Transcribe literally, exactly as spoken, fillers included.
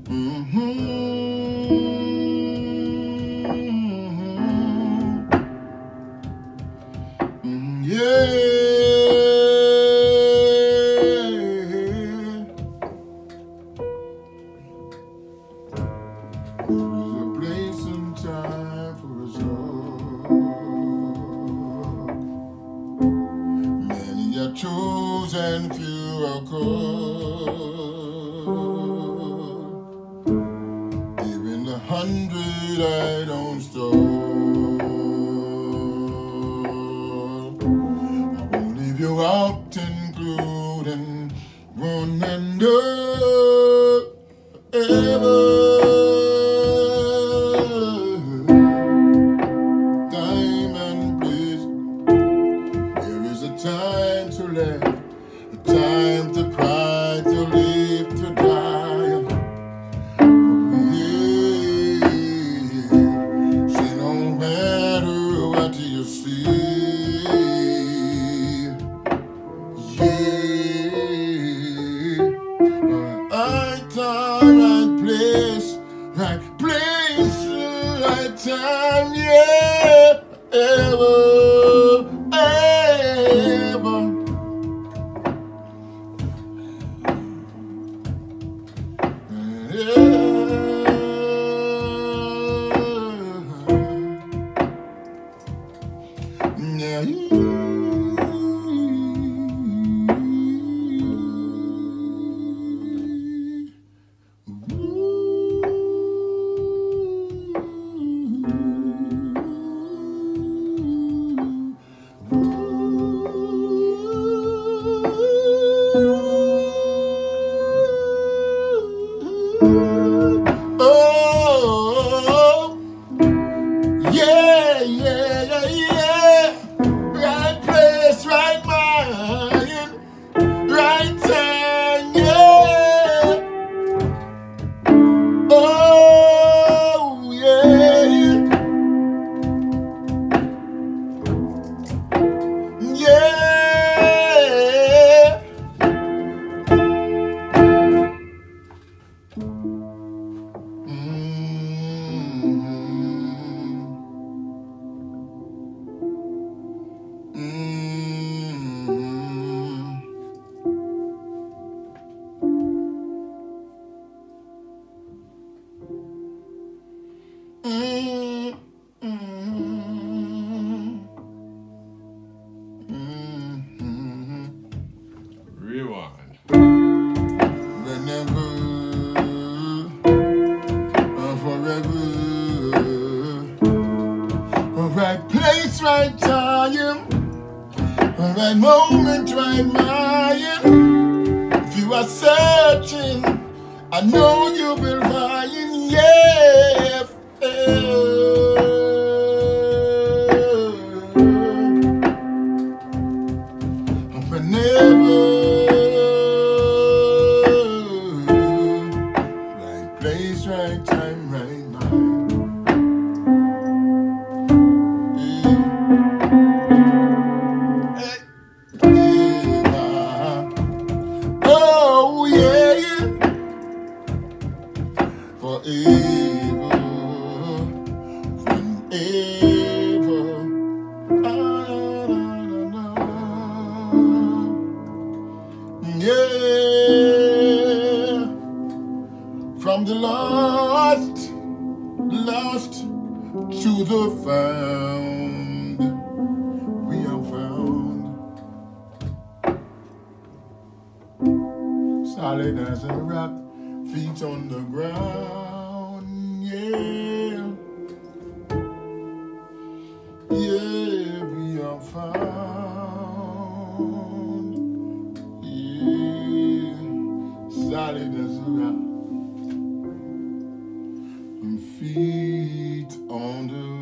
Chosen few are called, even the hundred I don't stall. I won't leave you out, including one and all, ever. Time and place, there is a time to laugh, a time to cry, to live, to die. Oh, yeah. See, no matter what you see, yeah. Right time, right place, right place, right time, yeah. Ever, ever. Yeah. Oh, yeah, yeah, yeah, yeah. Right place, right mind, right time, yeah. Oh, yeah, yeah. Mm, mm, mm, mm. Rewind. Whenever, uh, forever, right place, right time, right moment, right mind. If you are searching, I know you will find, yeah. Whenever, right place, right time, right mind. Yeah. Oh yeah, forever, whenever. Yeah, from the lost, lost to the found, we are found, solid as a rock, feet on the ground, yeah, yeah, we are found, yeah, solid as a rock, and feet on the